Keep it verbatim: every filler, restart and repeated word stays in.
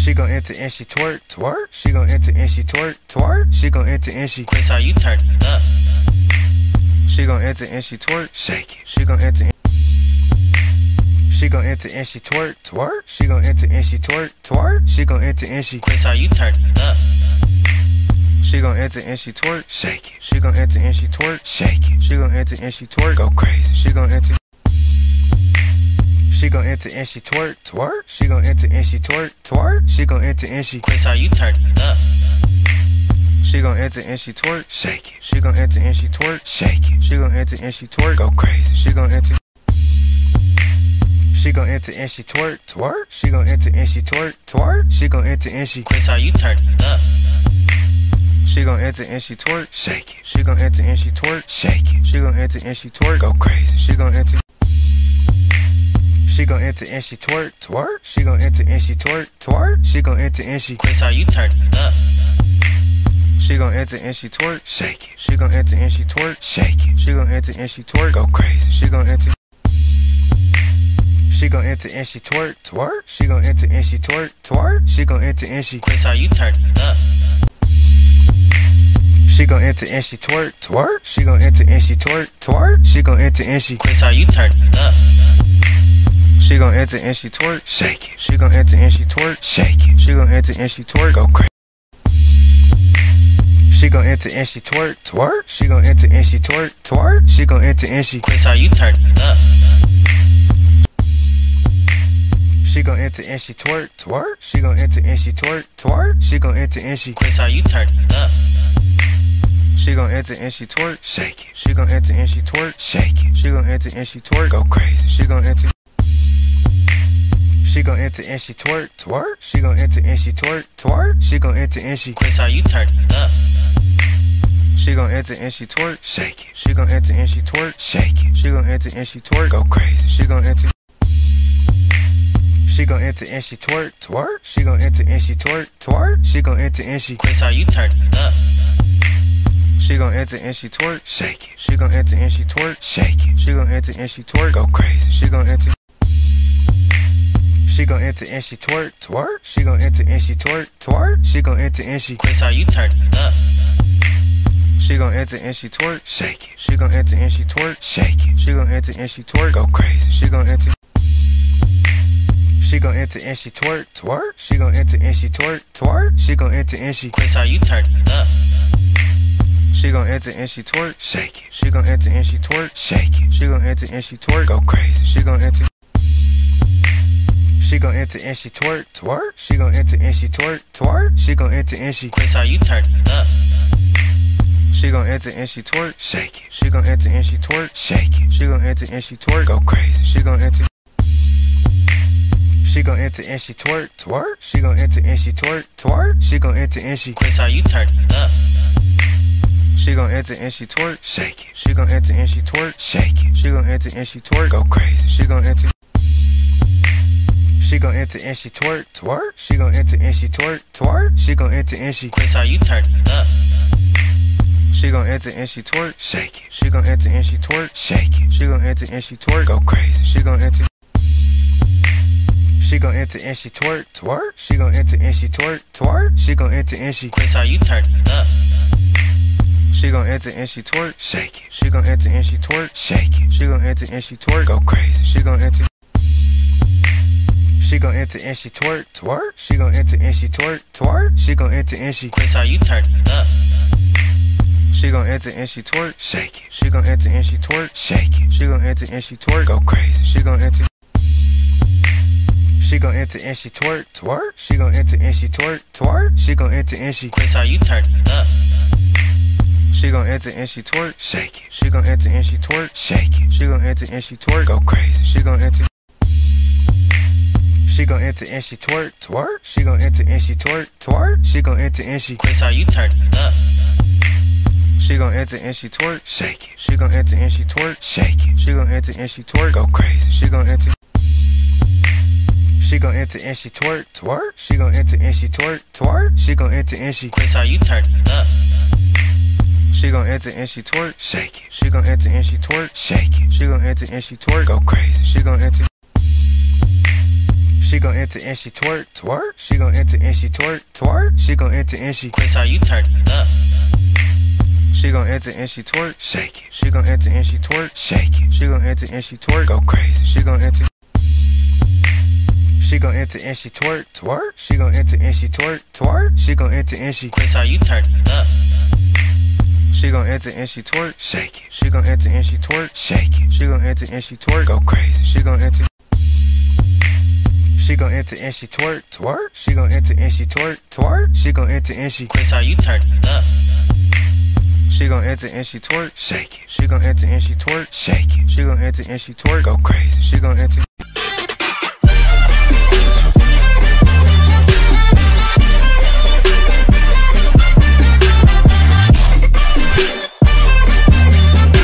She gon' enter and she twerk, twerk. She gon' enter and she twerk, twerk. She gon' enter and she. Chris, are you turned up? She gon' enter and she twerk, shake it. She gon' enter. She gon' enter and she twerk, twerk. She gon' enter and she twerk, twerk. She gon' enter and she. Chris, are you turned up? She gon' enter and she twerk, shake it. She gon' enter and she twerk, shake it. She gon' enter and she twerk, go crazy. She gon' enter. She gon' enter and she twerk, twerk. She gon' enter and she twerk, twerk. She gon' enter and she. Chris, are you turned up? She gon' enter and she twerk, shake it. She gon' enter and she twerk, shake it. She gon' enter and she twerk, go crazy. She gon' enter. She gon' enter and she twerk, twerk. She gon' enter and she twerk, twerk. She gon' enter and she. Chris, are you turned up? She gon' enter and she twerk, shake it. She gon' enter and she twerk, shake it. She gon' enter and she twerk, go crazy. She gon' enter. She gon' enter and she twerk, twerk. She gon' enter and she twerk, twerk. She gon' enter and she. Chris, are you turned up? She gon' enter and she twerk, shake it. She gon' enter and she twerk, shake it. She gon' enter and she twerk, go crazy. She gon' enter. She gon' enter and she twerk, twerk. She gon' enter and she twerk, twerk. She gon' enter and she. Chris, are you turned up? She gon' enter and she twerk, twerk. She gon' enter and she twerk, twerk. She gon' enter and she. Chris, are you turned up? She gon' enter and she twerk, shake it. She gon' enter and she twerk, shake it. She gon' enter and she twerk, go crazy. She gon' enter and she twerk, twerk. She gon' enter and she twerk, twerk. She gon' enter and she. Chris, are you turned up? She gon' enter and she twerk, twerk. She gon' enter and she twerk, twerk. She gon' enter and she. Chris, are you turned up? She gon' enter and she twerk, shake it. She gon' enter and she twerk, shake it. She gon' enter and she twerk, go crazy. She gon' enter. She gon' enter and she twerk, twerk. She gon' enter and she twerk, twerk. She gon' enter and she. Chris, are you turned up? She gon' enter and she twerk, shake it. She gon' enter and she twerk, shake it. She gon' enter and she twerk, go crazy. She gon' enter. She gon' enter and she twerk, twerk. She gon' enter and she twerk, twerk. She gon' enter and she. Chris, are you turned up? She gon' enter and she twerk, shake it. She gon' enter and she twerk, shake it. She gon' enter and she twerk, go crazy. She gon' enter. She gon' enter and she twerk, twerk. She gon' enter and she twerk, twerk. She gon' enter and she. Chris, are you turned up? She gon' enter and she twerk, shake it. She gon' enter and she twerk, shake it. She gon' enter and she twerk, go crazy. She gon' enter. She gon' enter and she twerk, twerk. She gon' enter and she twerk, twerk. She gon' enter and she. Chris, are you turned up? She gon' enter and she twerk, shake it. She gon' enter and she twerk, shake it. She gon' enter and she twerk, go crazy. She gon' enter. She gon' enter and she twerk, twerk. She gon' enter and she twerk, twerk. She gon' enter and she. Chris, are you turned up? She gon' enter and she twerk, shake it. She gon' enter and she twerk, shake it. She gon' enter and she twerk, go crazy. She gon' enter. She gon' enter and she twerk, twerk. She gon' enter and she twerk, twerk. She gon' enter and she. Chris, are you turned up? She gon' enter and she twerk, shake it. She gon' enter and she twerk, shake it. She gon' enter and she twerk, go crazy. She gon' enter. She gon' enter and she twerk, twerk. She gon' enter and she twerk, twerk. She gon' enter and she. Chris, are you turned up? She gon' enter and she twerk, shake it. She gon' enter and she twerk, shake it. She gon' enter and she twerk, go crazy. She gon' enter. She gon' enter and she twerk, twerk. She gon' enter and she twerk, twerk. She gon' enter and she. Chris, are you turned up? She gon' enter and she twerk, shake it. She gon' enter and she twerk, shake it. She gon' enter and she twerk, go crazy. She gon' enter. She gon' enter and she twerk, twerk. She gon' enter and she twerk, twerk. She gon' enter and she. Chris, are you turned up? She gon' enter and she twerk, shake it. She gon' enter and she twerk, shake it. She gon' enter and she twerk, go crazy. She gon' enter. She gon' enter and she twerk, twerk. She gon' enter and she twerk, twerk. She gon' enter and she. Chris, are you turned up? She gon' enter and she twerk, shake it. She gon' enter and she twerk, shake it. She gon' enter and she twerk, go crazy. She gon' enter. She gon' enter and she twerk, twerk. She gon' enter and she twerk, twerk. She gon' enter and she. Chris, are you turned up? She gon' enter and she twerk, shake it. She gon' enter and she twerk, shake it. She gon' enter and she twerk, go crazy. She gon' enter. She gon' enter and she twerk, twerk. She gon' enter and she twerk, twerk. She gon' enter and she. Chris, are you turned up? She gon' enter and she twerk, shake it. She gon' enter and she twerk, shake it. She gon' enter and she twerk, go crazy. She gon' enter. She gon' enter and she twerk, twerk. She gon' enter and she twerk, twerk. She gon' enter and she Quasar, you turned up. She gon' enter and she twerk, shake it. She gon' enter and she twerk, shake it. She gon' enter and she twerk, go crazy. She gon' enter. She gon' enter and she twerk, twerk. She gon' enter and she twerk, twerk. She gon' enter and she Quasar, you turned up. She gon' enter and she twerk, shake it. She gon' enter and she twerk, shake it. She gon' enter and she twerk, go crazy. She gon' enter. She gon' enter and she twerk, twerk. She gon' enter and she twerk, twerk. She gon' enter and she Quasar, you turned up. She gon' enter and she twerk, shake it. She gon' enter and she twerk, shake it. She gon' enter and she twerk, go crazy. She gon' enter.